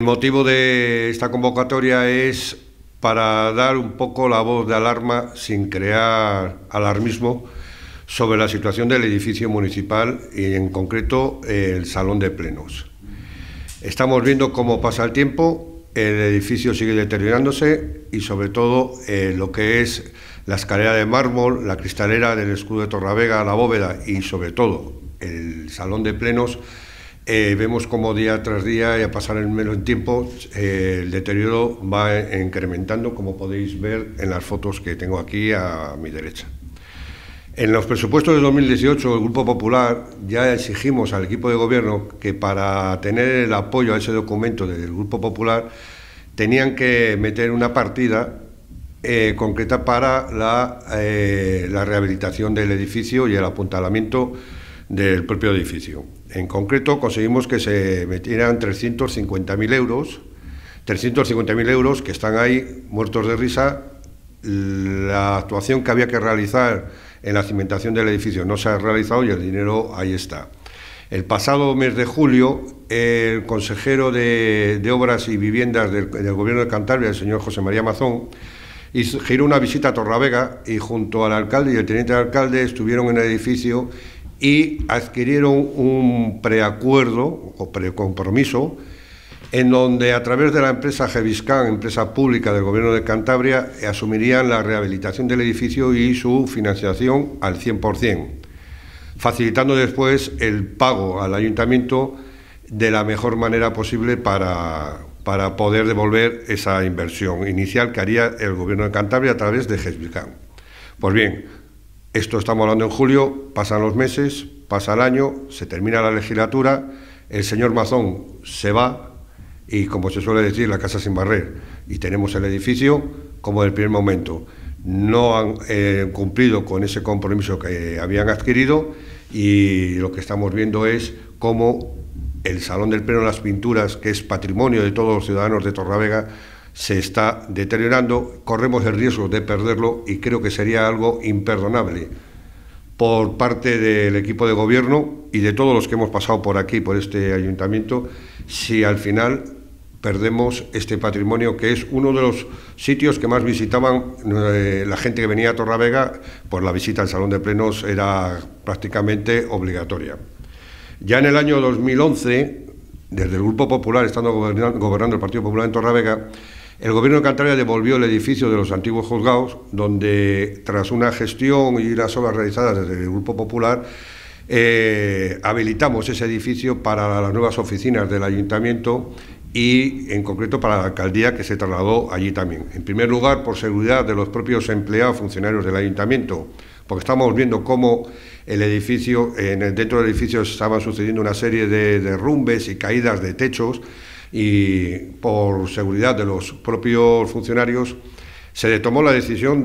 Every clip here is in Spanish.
El motivo de esta convocatoria es para dar un poco la voz de alarma sin crear alarmismo sobre la situación del edificio municipal y en concreto el salón de plenos. Estamos viendo cómo pasa el tiempo, el edificio sigue deteriorándose y sobre todo lo que es la escalera de mármol, la cristalera del escudo de Torravega, la bóveda y sobre todo el salón de plenos. Vemos como día tras día y a pasar el menos tiempo el deterioro va incrementando, como podéis ver en las fotos que tengo aquí a mi derecha. En los presupuestos de 2018 el Grupo Popular ya exigimos al equipo de gobierno que para tener el apoyo a ese documento del Grupo Popular tenían que meter una partida concreta para la rehabilitación del edificio y el apuntalamiento del propio edificio. En concreto conseguimos que se metieran 350.000 euros, 350.000 euros que están ahí muertos de risa. La actuación que había que realizar en la cimentación del edificio no se ha realizado y el dinero ahí está. El pasado mes de julio, el consejero de Obras y Viviendas del Gobierno de Cantabria, el señor José María Mazón, giró una visita a Torravega y junto al alcalde y el teniente de alcalde estuvieron en el edificio y adquirieron un preacuerdo o precompromiso en donde a través de la empresa Geviscan, empresa pública del Gobierno de Cantabria, asumirían la rehabilitación del edificio y su financiación al 100%, facilitando después el pago al ayuntamiento de la mejor manera posible para poder devolver esa inversión inicial que haría el Gobierno de Cantabria a través de Geviscan. Pues bien, esto estamos hablando en julio, pasan los meses, pasa el año, se termina la legislatura, el señor Mazón se va y, como se suele decir, la casa sin barrer, y tenemos el edificio como del primer momento. No han cumplido con ese compromiso que habían adquirido y lo que estamos viendo es cómo el Salón del Pleno, las pinturas, que es patrimonio de todos los ciudadanos de Torravega, se está deteriorando, corremos el riesgo de perderlo y creo que sería algo imperdonable por parte del equipo de gobierno y de todos los que hemos pasado por aquí, por este ayuntamiento, si al final perdemos este patrimonio, que es uno de los sitios que más visitaban la gente que venía a Torravega, pues la visita al Salón de Plenos era prácticamente obligatoria. Ya en el año 2011, desde el Grupo Popular, estando gobernando el Partido Popular en Torravega, el Gobierno de Cantabria devolvió el edificio de los antiguos juzgados, donde tras una gestión y unas obras realizadas desde el Grupo Popular, habilitamos ese edificio para las nuevas oficinas del Ayuntamiento y en concreto para la alcaldía, que se trasladó allí también. En primer lugar, por seguridad de los propios empleados funcionarios del Ayuntamiento, porque estamos viendo cómo el edificio, dentro del edificio estaban sucediendo una serie de derrumbes y caídas de techos, y por seguridad de los propios funcionarios se tomó la decisión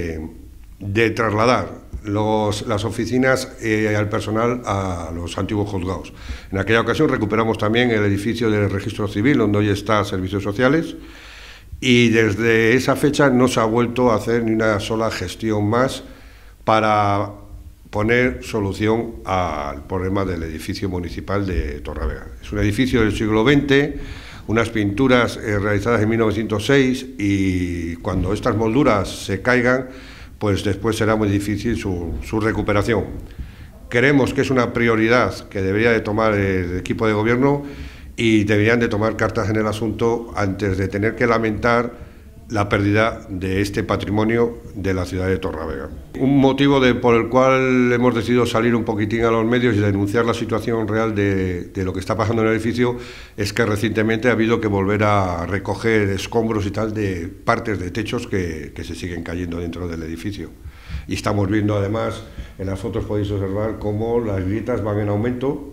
de trasladar las oficinas al personal a los antiguos juzgados. En aquella ocasión recuperamos también el edificio del Registro Civil, donde hoy está Servicios Sociales, y desde esa fecha no se ha vuelto a hacer ni una sola gestión más para poner solución al problema del edificio municipal de Torravega. Es un edificio del siglo XX, unas pinturas realizadas en 1906, y cuando estas molduras se caigan, pues después será muy difícil su recuperación. Creemos que es una prioridad que debería de tomar el equipo de gobierno y deberían de tomar cartas en el asunto antes de tener que lamentar la pérdida de este patrimonio de la ciudad de Torravega. Un motivo por el cual hemos decidido salir un poquitín a los medios y denunciar la situación real de lo que está pasando en el edificio es que recientemente ha habido que volver a recoger escombros y tal de partes de techos que se siguen cayendo dentro del edificio. Y estamos viendo además, en las fotos podéis observar cómo las grietas van en aumento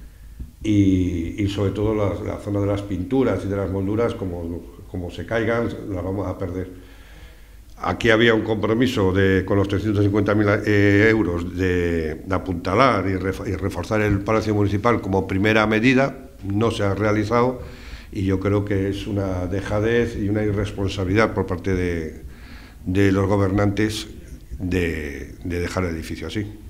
y sobre todo la zona de las pinturas y de las molduras, como se caigan, las vamos a perder. Aquí había un compromiso con los 350.000 euros de apuntalar y reforzar el Palacio Municipal como primera medida. No se ha realizado y yo creo que es una dejadez y una irresponsabilidad por parte de los gobernantes de dejar el edificio así.